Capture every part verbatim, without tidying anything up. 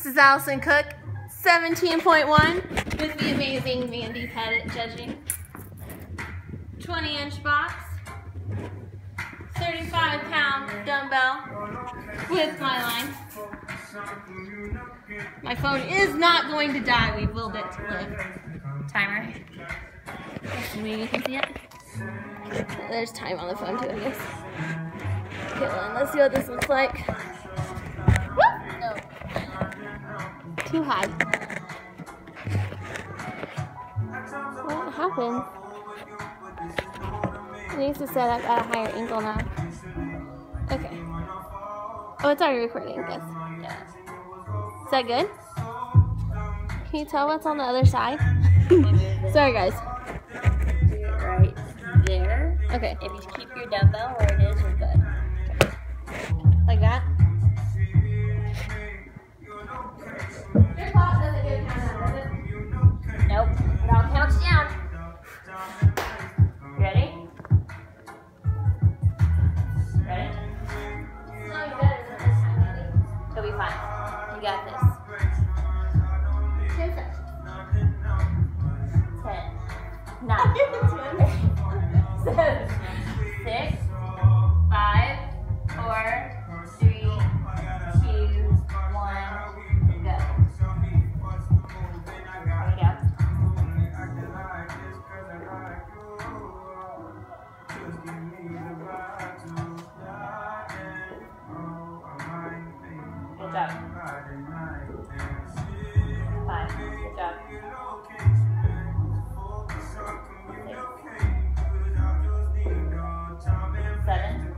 This is Allison Cook, seventeen point one, with the amazing Mandy Pettit judging. twenty inch box, thirty-five pound dumbbell with my line. My phone is not going to die. We willed it to live. Timer. Maybe you can see it. There's time on the phone too, I guess. Okay, well, let's see what this looks like. Woo! No. Too high. What happened? It needs to set up at a higher angle now. Okay. Oh, it's already recording, I guess. Yeah. Is that good? Can you tell what's on the other side? Sorry, guys. Right there. Okay. If you keep your dumbbell where it is, you're good. Like that? Your clock doesn't get a countdown, does it? Nope. It all counts down. Ready? Ready? No, you better than this time, Mandy. You'll be fine. You got this. Ten seconds. Ten. Nine. Seven. Six. Five. Four. Three. Two. One. Go. There we go. Good job. Five. Good job. Seven.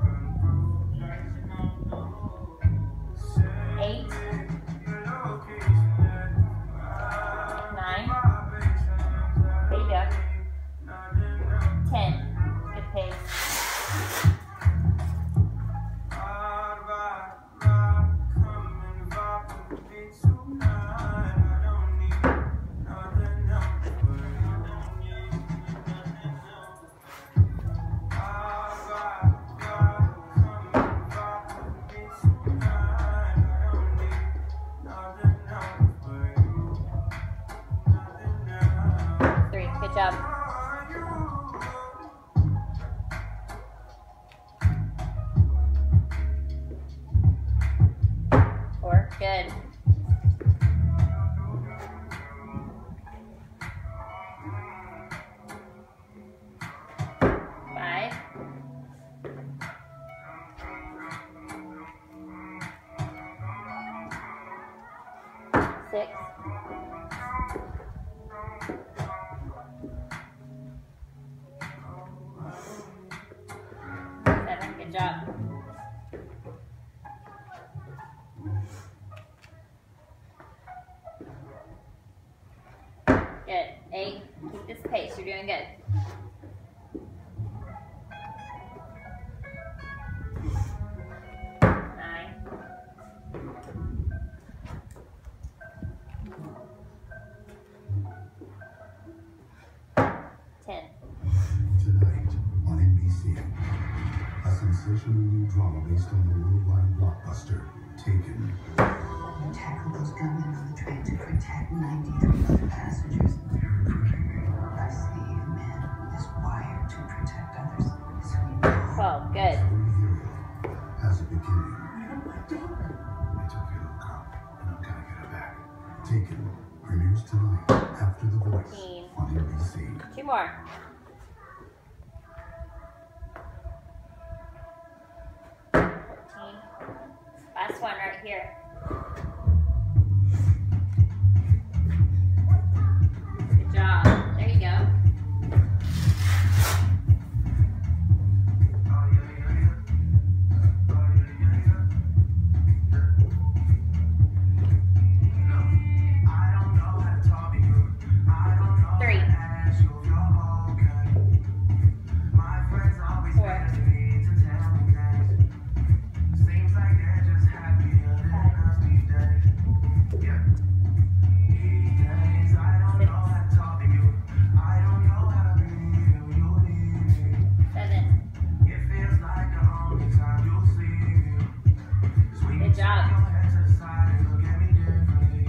Eight. Nine. There you go. Ten. Good pace. Three. Good job. Four. Good. Five. Six. Seven. Good job. Good. Eight. Keep this pace. You're doing good. Nine. Ten. Tonight on N B C, a sensational new drama based on the worldwide blockbuster, Taken. Tackle those gunmen on the train to protect ninety-three other passengers. You're recruiting me. Our slave man is wired to protect others. So we know. Twelve. Good. Every hero has a beginning. They took your little girl, and I'm gonna get her back. Taken premieres tonight after The Voice Fifteen. on N B C. Two more. Fourteen. Last one right here. Good job. There you go. Three. Four. Seven. Good job.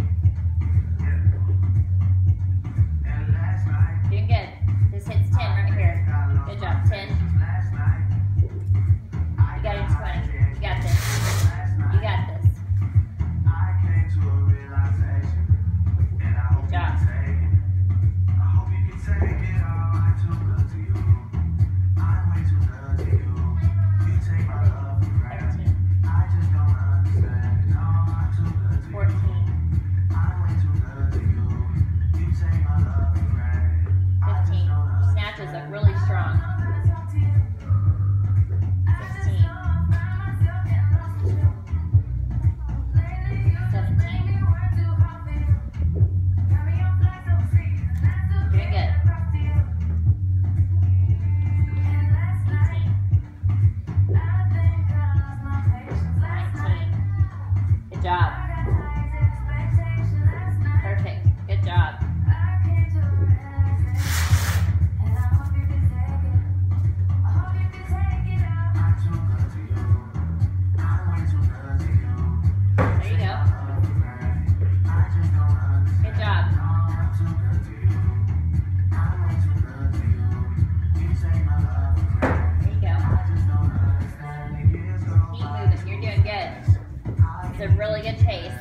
fourteen. fifteen. Snatches look really strong. sixteen. seventeen. Doing good. eighteen. nineteen. Good job. Perfect. Good job. There you go. Good job. There you go. Keep moving. You're doing good. It's a really good pace.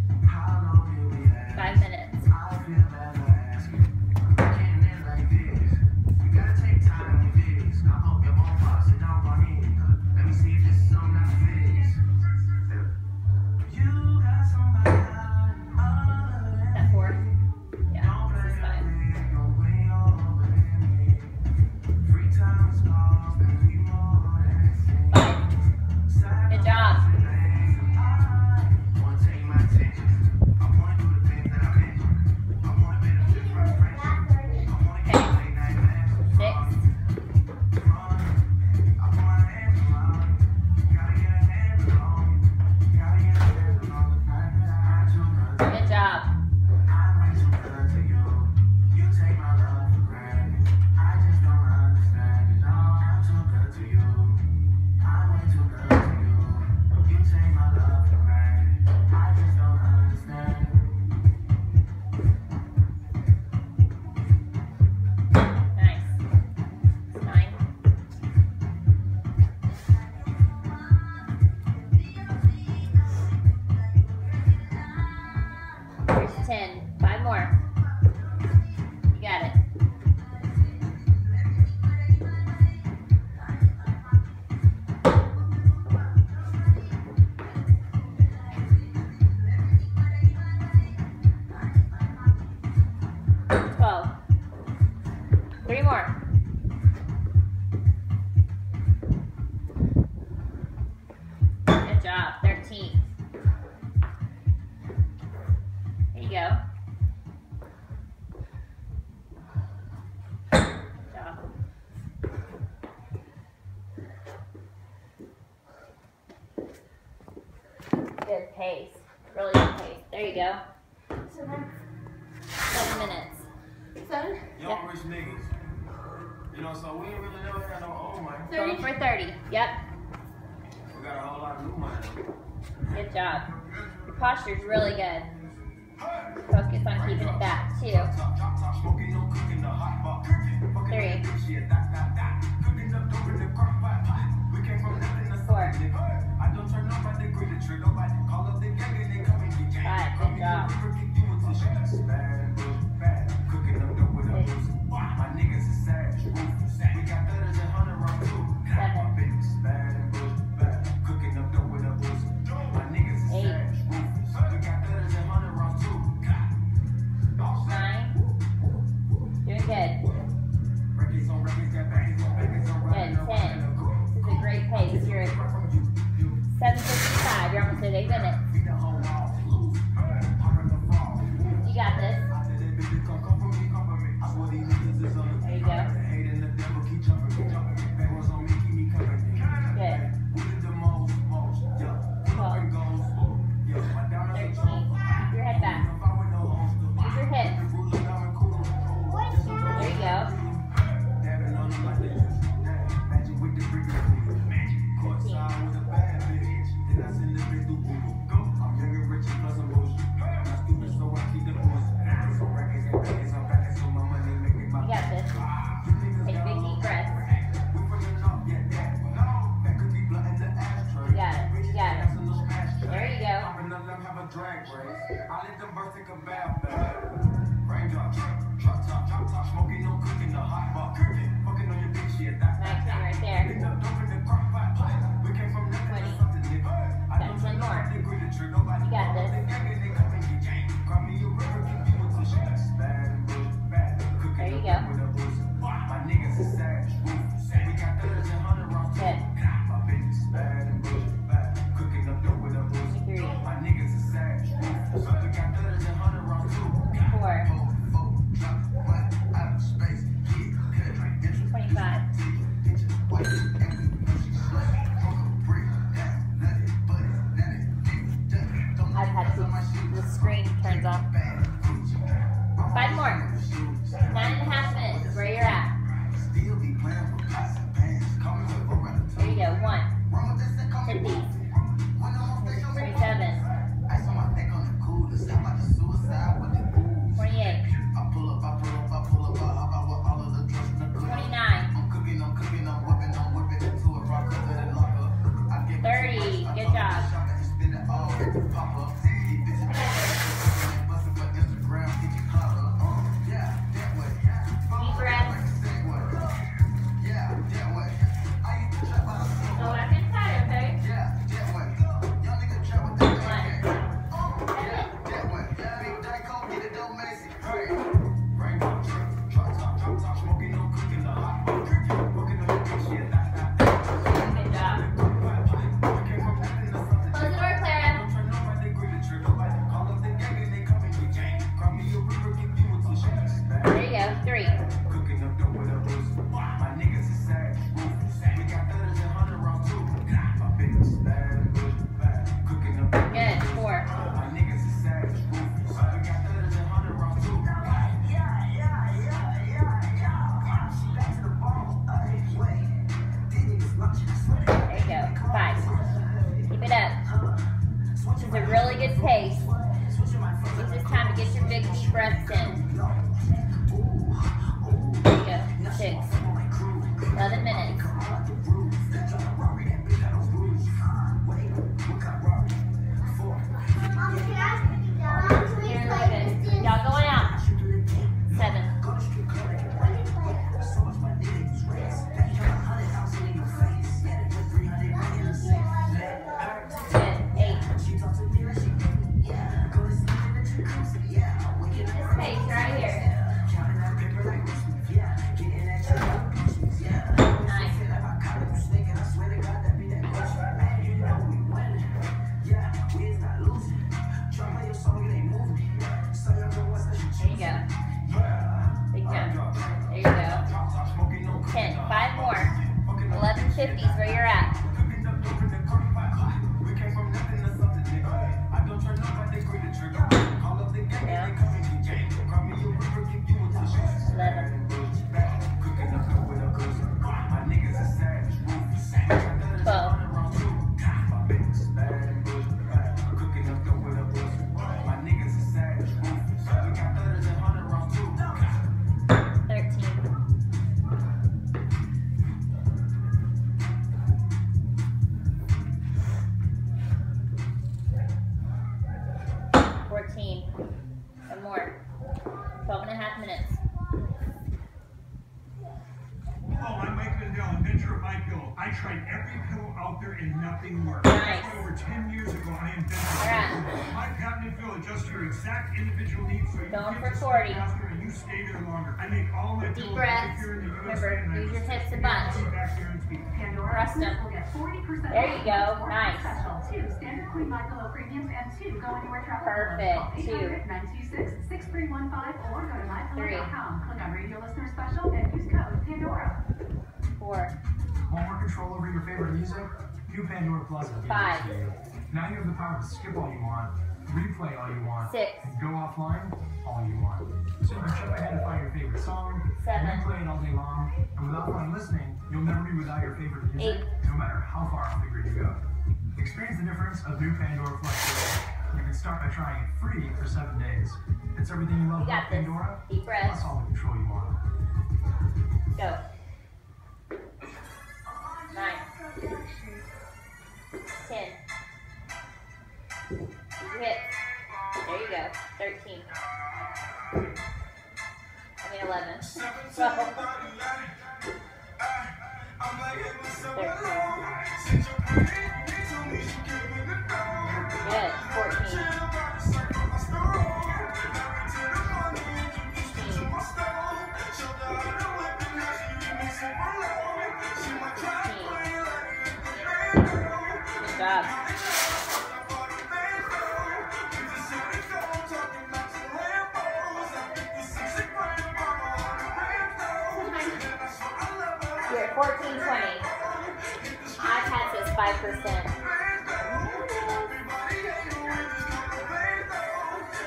Five minutes. Is that four? Yeah, this is five. Five. Good job. Good job. Nice. Nine. Here's ten. Five more. You got it. Twelve. Three more. Good job. Thirteen. There you go. Good job. Good pace. Really good pace. There you go. Seven. Seven minutes. Seven. Young rich niggas. You know, so we ain't really never had no old money. Going for thirty. Yep. We got a whole lot of new money. Good job. Your posture's really good. Focus on keeping it back. Two. Three. Four. Five. Good job. Eight minutes. You got this. There you go. Good. twelve. thirteen. Keep your head back. Use your hips. There you go. Drag race. I let them birth take a bath bag. Raindrop, drop top, drop top, smoking, no cooking, the hot pot, cooking, fucking on your bitch, shit. That's nice one right there. Picked up dope in the crock pot. We came from nothing to something, nigga. I don't one more. You got this. screen turns off. Five more. Nine and a half minutes is where you're at. There you go. One. Hit these. twenty-seven. twenty-eight. twenty-nine. thirty. Good job. Deep breath. Go back inside, okay? Good job. Close the door, Clara. There you go. Three. Good. Four. There you go. Five. Keep it up. This is a really good pace. Gives us time to get your big deep breaths in. There you go. Six. Eleven minutes. Y'all going out. Seven. Good. Eight. This pace right here. Nine. There you go. Big jump. There you go. Ten. Five more. Eleven fifty is where you're at. Yeah. Eleven. Twelve. Thirteen. Fourteen. One more. Twelve and a half minutes. Hello, I'm Mike Lindell, inventor of MyPillow. I tried every pillow out there and nothing worked. Nice. Over ten years ago, I invented Alright. My patented pillow adjusts to your exact individual needs so you Going get for to sleep forty. faster and you stay there longer. I make all my Deep pillows breaths. right here in the U S A. Remember, and I use your just hips a sit bunch. back here and speak. Rest them. There you go. Nice. Two standard queen my pillow premiums and two go anywhere travel. Perfect. Two. nine two six, six three one five or go to my pillow dot com. Click on radio listener special and use code Pandora. Four. Want more control over your favorite music? New Pandora Plus will give Five. it to you. Now you have the power to skip all you want, replay all you want, Six. and go offline all you want. So you can jump ahead and find your favorite song, Seven. replay it all day long, and without fun listening, you'll never be without your favorite music, Eight. no matter how far off the grid you go. Experience the difference of new Pandora Plus today. You can start by trying it free for seven days. It's everything you love You got about this. Pandora, Deep breath. plus all the control you want. Go. Nine. Ten. Use your hips. There you go. Thirteen. I mean eleven. Twelve. Thirteen. Good. Fourteen. Good job. You're at fourteen twenty. iPad says five percent.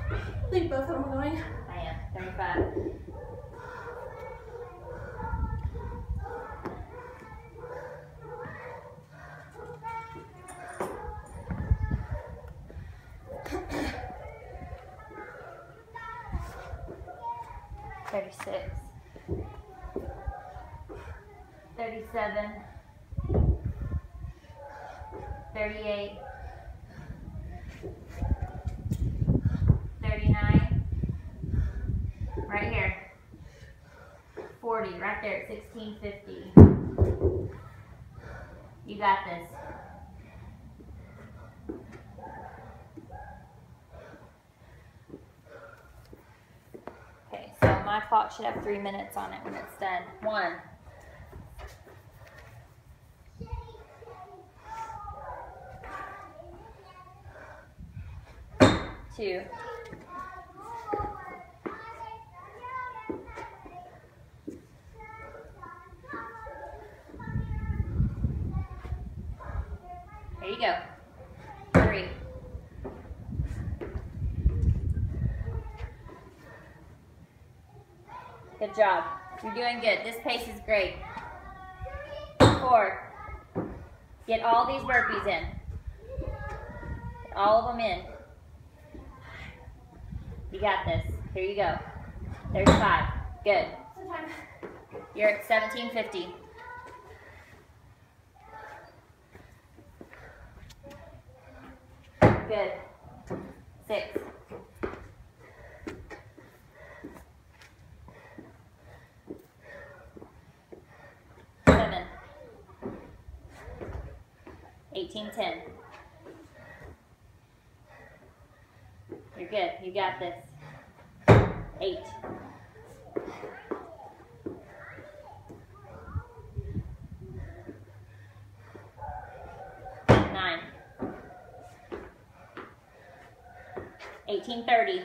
I think both of them are going. I am. thirty-five. thirty-six. thirty-seven. thirty-eight. thirty-nine. Right here. forty. Right there at sixteen fifty. You got this. Okay, so my clock should have three minutes on it when it's done. One. Two. There you go. Three. Good job. You're doing good. This pace is great. Four. Get all these burpees in. Get all of them in. You got this. Here you go. There's five. Good. You're at seventeen fifty. Good. Six. Seven. eighteen ten. You're good. You got this. Eight. Nine. eighteen thirty.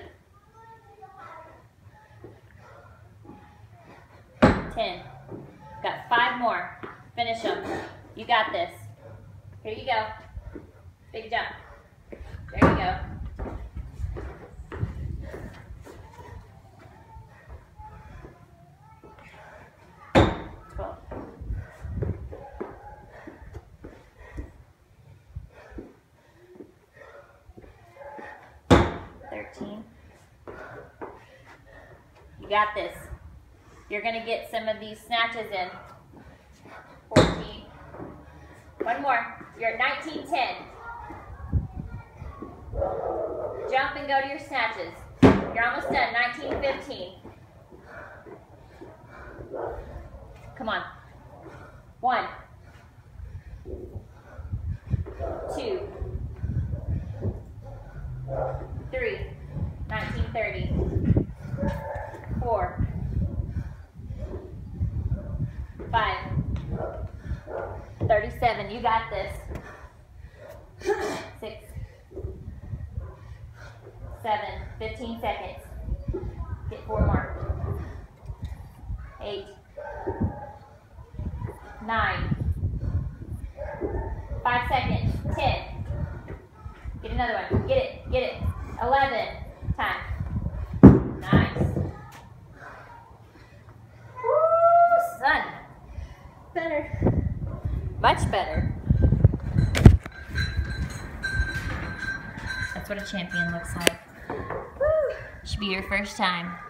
Ten. Got five more. Finish them. You got this. Here you go. Big jump. There you go. twelve. thirteen. You got this. You're going to get some of these snatches in. fourteen. One more. You're at nineteen ten. Jump and go to your snatches. You're almost done. nineteen fifteen. Come on. One. Two. Three. nineteen thirty. Four. Five. thirty-seven. You got this. Six. Seven. fifteen seconds. Get four more. Eight. Nine. Five seconds. Ten. Get another one. Get it. Get it. Eleven. Time. Nice. Woo, son. Better. Much better. That's what a champion looks like. Woo. Should be your first time.